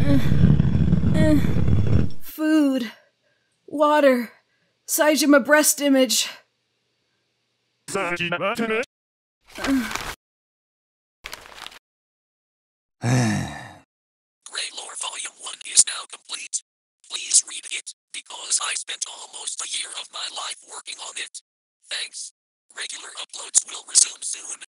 Food. Water. Majima breast image. GrayLore Volume 1 is now complete. Please read it, because I spent almost a year of my life working on it. Thanks. Regular uploads will resume soon.